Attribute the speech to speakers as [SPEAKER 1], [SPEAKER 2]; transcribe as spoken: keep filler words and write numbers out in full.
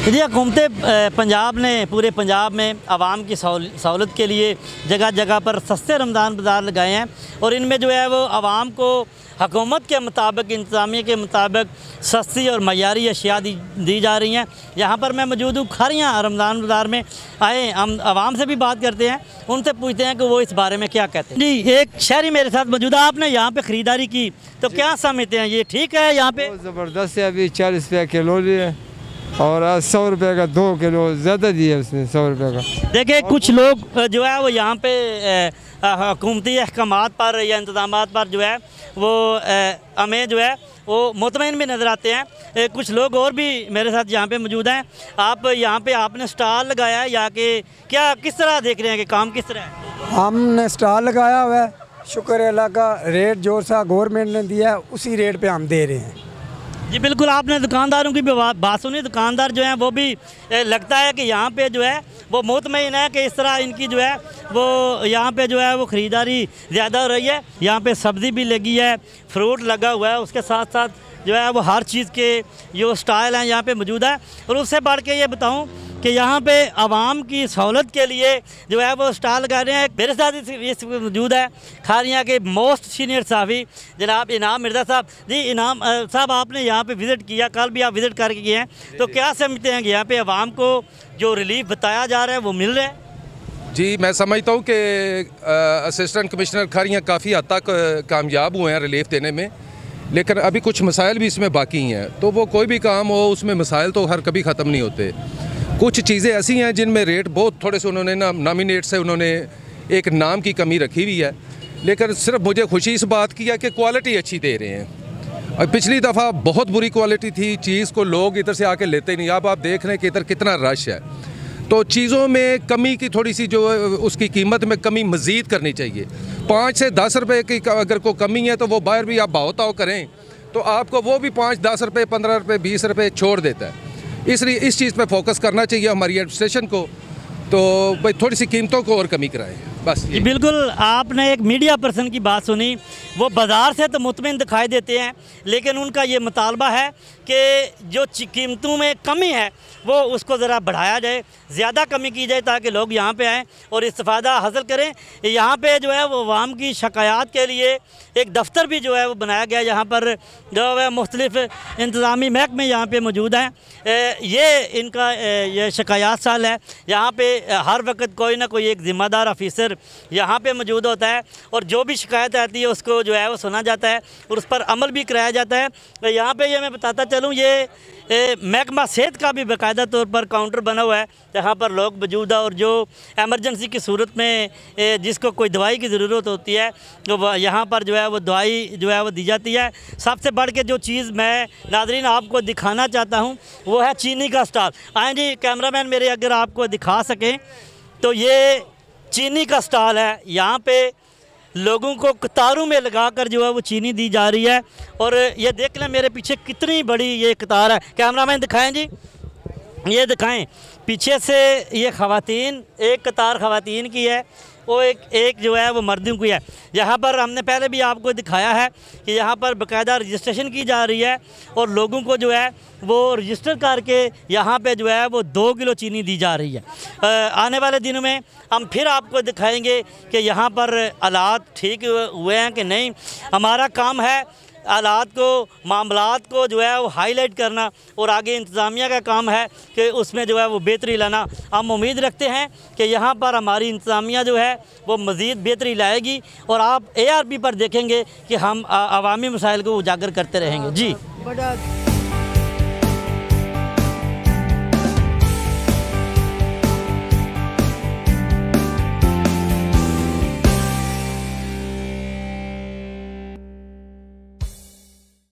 [SPEAKER 1] जी, हुकूमत पंजाब ने पूरे पंजाब में आवाम की सहूलत के लिए जगह जगह पर सस्ते रमज़ान बाज़ार लगाए हैं और इनमें जो है वो आवाम को हुकूमत के मुताबिक, इंतज़ामिया के मुताबिक सस्ती और मयारी अशिया दी, दी जा रही हैं। यहाँ पर मैं मौजूद हूँ खारियाँ रमज़ान बाज़ार में। आए हम आवाम से भी बात करते हैं, उनसे पूछते हैं कि वो इस बारे में क्या कहते हैं। जी, एक शहरी मेरे साथ मौजूद है। आपने यहाँ पे ख़रीदारी की तो क्या समझते हैं, ये ठीक है? यहाँ पे
[SPEAKER 2] ज़बरदस्त है। अभी चालीस रुपये किलो लिए और सौ रुपये का दो किलो ज़्यादा दिया उसने, सौ रुपये का।
[SPEAKER 1] देखिए, कुछ लोग जो है वो यहाँ पे हुकूमती अहकामात पर या इंतज़ामात पर जो है वो हमें जो है वो मुतमईन भी नज़र आते हैं। कुछ लोग और भी मेरे साथ यहाँ पे मौजूद हैं। आप यहाँ पे आपने स्टॉल लगाया है या कि क्या, किस तरह देख रहे हैं कि काम किस तरह है?
[SPEAKER 3] हमने स्टॉल लगाया हुआ है, शुक्र है अल्लाह का। रेट जो सा गवर्नमेंट ने दिया है उसी रेट पे हम दे रहे हैं।
[SPEAKER 1] जी बिल्कुल, आपने दुकानदारों की भी बात सुनी। दुकानदार जो हैं वो भी लगता है कि यहाँ पे जो है वो मुतमईन है कि इस तरह इनकी जो है वो यहाँ पे जो है वो ख़रीदारी ज़्यादा हो रही है। यहाँ पे सब्ज़ी भी लगी है, फ्रूट लगा हुआ है, उसके साथ साथ जो है वो हर चीज़ के जो स्टाइल हैं यहाँ पे मौजूद है। और उससे बढ़ के ये बताऊँ कि यहाँ पे आवाम की सहूलत के लिए जो है वो स्टॉल लगा रहे हैं। मेरे साथ इस, इस मौजूद है खारियाँ के मोस्ट सीनियर साहबी जनाब इनाम मिर्ज़ा साहब। जी इनाम साहब, आपने यहाँ पे विज़िट किया, कल भी आप विज़िट करके गए हैं, तो क्या समझते हैं कि यहाँ पे आवाम को जो रिलीफ बताया जा रहा है वो मिल रहा है?
[SPEAKER 4] जी, मैं समझता हूँ कि असिस्टेंट कमिश्नर खारियाँ काफ़ी हद तक कामयाब हुए हैं रिलीफ देने में, लेकिन अभी कुछ मसाइल भी इसमें बाकी हैं। तो वो कोई भी काम हो उसमें मसाइल तो हर कभी ख़त्म नहीं होते। कुछ चीज़ें ऐसी हैं जिनमें रेट बहुत थोड़े से उन्होंने ना नॉमिनेट से उन्होंने एक नाम की कमी रखी हुई है, लेकिन सिर्फ मुझे खुशी इस बात की है कि क्वालिटी अच्छी दे रहे हैं। और पिछली दफ़ा बहुत बुरी क्वालिटी थी चीज़ को, लोग इधर से आके लेते नहीं। अब आप देख रहे हैं कि इधर कितना रश है। तो चीज़ों में कमी की थोड़ी सी जो उसकी कीमत में कमी मज़ीद करनी चाहिए। पाँच से दस रुपये की अगर कोई कमी है तो वो बाहर भी आप भाव ताव करें तो आपको वो भी पाँच दस रुपये पंद्रह रुपये बीस रुपये छोड़ देता है। इसलिए इस चीज़ पे फोकस करना चाहिए हमारी एडमिनिस्ट्रेशन को, तो भाई थोड़ी सी कीमतों को और कमी कराएं बस।
[SPEAKER 1] जी बिल्कुल, आपने एक मीडिया पर्सन की बात सुनी। वो बाज़ार से तो मुतमिन दिखाई देते हैं, लेकिन उनका ये मुतालबा है कि जो कीमतों में कमी है वो उसको ज़रा बढ़ाया जाए, ज़्यादा कमी की जाए ताकि लोग यहाँ पे आएँ और इस्तेफ़ादा हासिल करें। यहाँ पे जो है वो अवाम की शिकायत के लिए एक दफ्तर भी जो है वो बनाया गया, यहाँ पर जो है मुख्तलिफ़ इंतज़ामी महकमे यहाँ पे मौजूद हैं। ये इनका ये शिकायत साल है। यहाँ पे हर वक्त कोई ना कोई एक ज़िम्मेदार ऑफिसर यहाँ पे मौजूद होता है और जो भी शिकायत आती है उसको जो है वो सुना जाता है और उस पर अमल भी कराया जाता है। यहाँ पे ये मैं बताता चलूँ, ये महकमा सेहत का भी बाकायदा तौर पर काउंटर बना हुआ है जहाँ पर लोग मौजूद है और जो एमरजेंसी की सूरत में जिसको कोई दवाई की ज़रूरत होती है तो यहाँ पर जो है वो दवाई जो है वो दी जाती है। सबसे बढ़ के जो चीज़ मैं नाज़रीन आपको दिखाना चाहता हूँ वो है चीनी का स्टॉल। आए जी कैमरामैन मेरे, अगर आपको दिखा सकें तो ये चीनी का स्टॉल है। यहाँ पे लोगों को कतारों में लगाकर जो है वो चीनी दी जा रही है और ये देख लें मेरे पीछे कितनी बड़ी ये कतार है। कैमरामैन दिखाएं जी, ये दिखाएं पीछे से ये ख़वातीन, एक कतार ख़वातीन की है, वो एक एक जो है वो मर्दों की है। यहाँ पर हमने पहले भी आपको दिखाया है कि यहाँ पर बाकायदा रजिस्ट्रेशन की जा रही है और लोगों को जो है वो रजिस्टर करके यहाँ पे जो है वो दो किलो चीनी दी जा रही है। आ, आने वाले दिनों में हम फिर आपको दिखाएंगे कि यहाँ पर हालात ठीक हुए हैं कि नहीं। हमारा काम है हालात को, मामलात को जो है वो हाईलाइट करना और आगे इंतज़ामिया का काम है कि उसमें जो है वो बेहतरी लाना। हम उम्मीद रखते हैं कि यहाँ पर हमारी इंतज़ामिया जो है वो मज़ीद बेहतरी लाएगी और आप ए आर पी पर देखेंगे कि हम अवामी मसाइल को उजागर करते रहेंगे। जी।